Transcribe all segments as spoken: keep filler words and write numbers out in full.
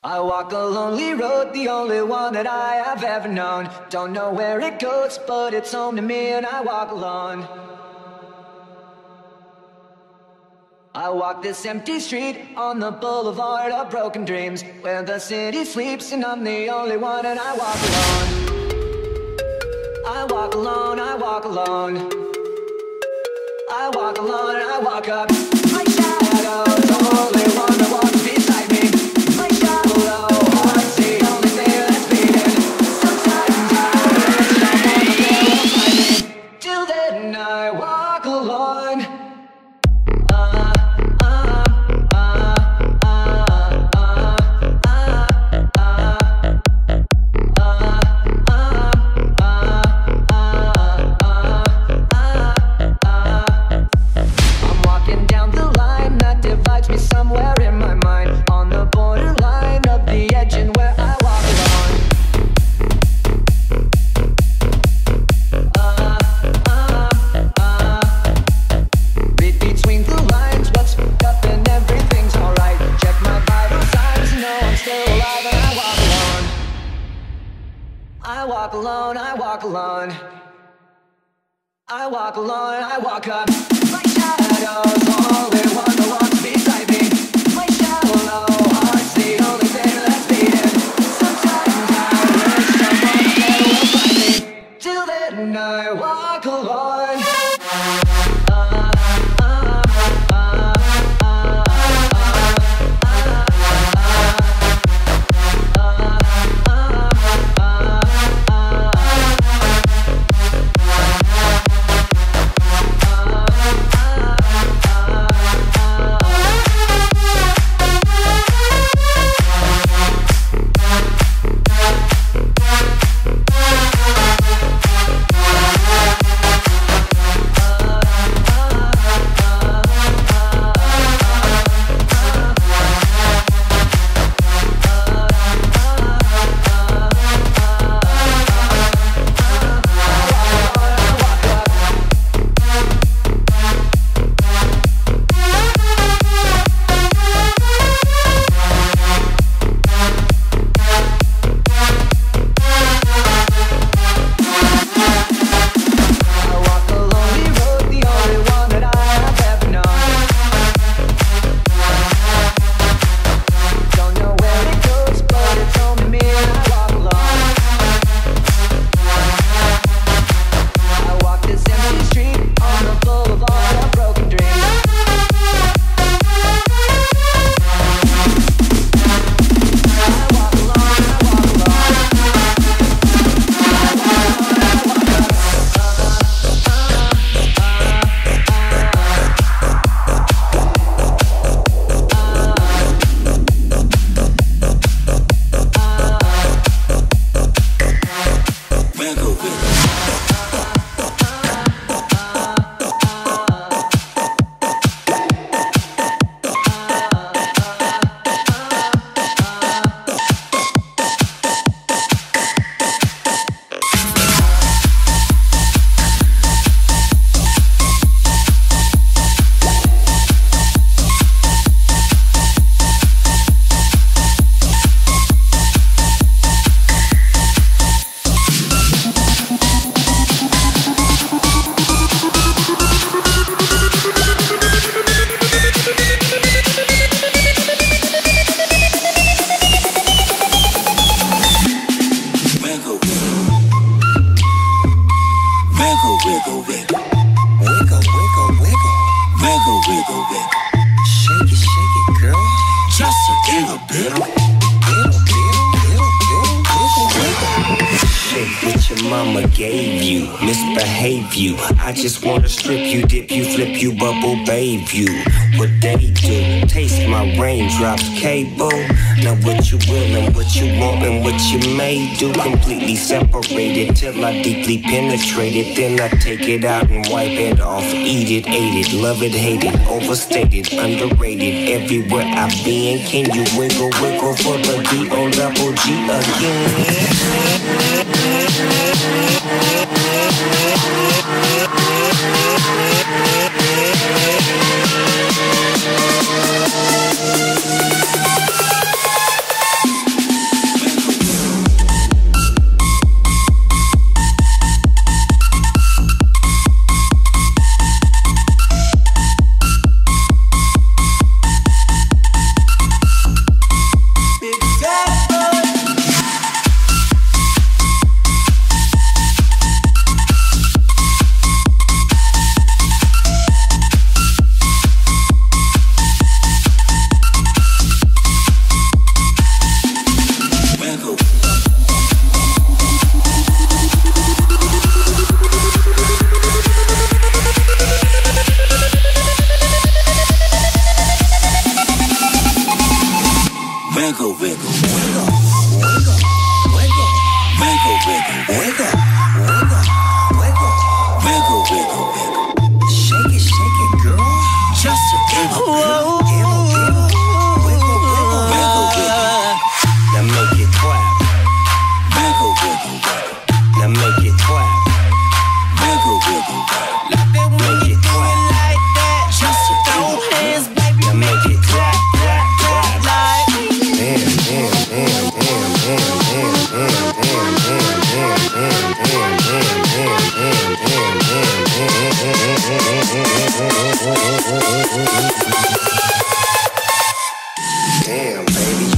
I walk a lonely road, the only one that I have ever known. Don't know where it goes, but it's home to me, and I walk alone. I walk this empty street on the boulevard of broken dreams, where the city sleeps and I'm the only one, and I walk alone. I walk alone, I walk alone. I walk alone and I walk up. My shadow's the only one that walks beside me. My shallow heart's the only thing that's beating. Sometimes I wish someone there will find me. Till then I walk alone. Somewhere in my mind, on the borderline of the edge, and where I walk alone. Uh, uh, uh. Read between the lines, what's fucked up and everything's alright. Check my vital signs, know I'm still alive, and I walk alone. I walk alone, I walk alone. I walk alone, I walk up. My shadow's the only one that walks beside me. My shallow heart's the only thing that's beating. Sometimes I wish someone there will find me. Till then I walk alone. I just wanna strip you, dip you, flip you, bubble babe you. What they do, taste my raindrops, cable. Now what you will and what you want and what you may do. Completely separated till I deeply penetrate it. Then I take it out and wipe it off. Eat it, ate it, love it, hate it. Overstated, underrated, everywhere I've been. Can you wiggle, wiggle for the D O double G again? wiggle, wiggle, wiggle, wiggle, wiggle, wiggle, wiggle, wiggle, wiggle, wiggle, wiggle, wiggle. Shake it, shake it, girl. Just a giggle, giggle, giggle, giggle, wiggle, wiggle, wiggle, wiggle. Now make it clap. Wiggle, wiggle, wiggle. Now make it clap. Wiggle, wiggle, wiggle. Make it clap. Just a throw hands, baby. Now make it clap, clap, clap, like. Damn, damn, damn, damn, damn, damn, damn, damn, damn, damn, damn, damn, damn, damn, damn, baby.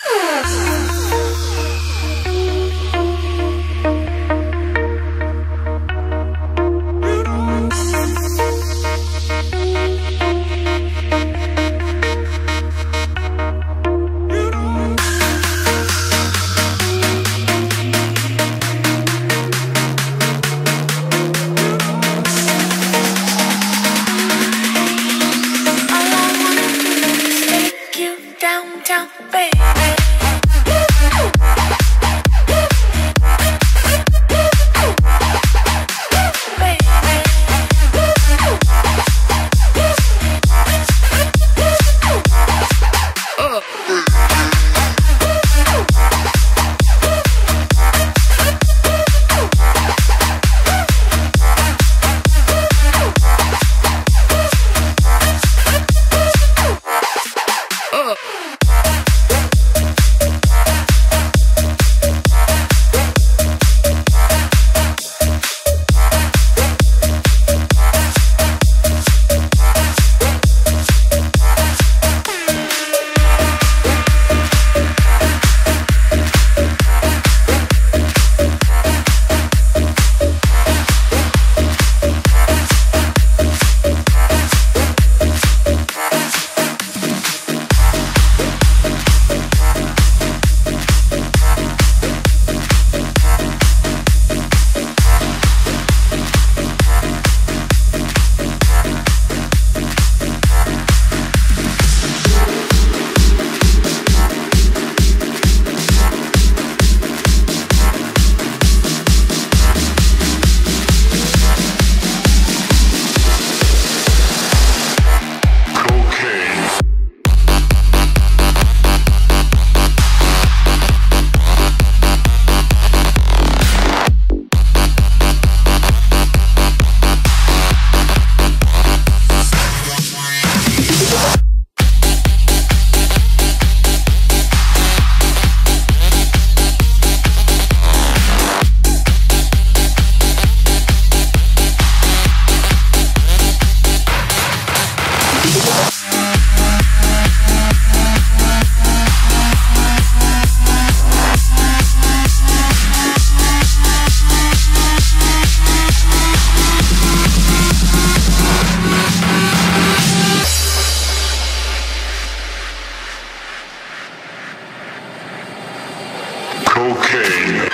Cocaine.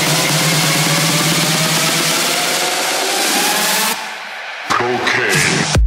Cocaine.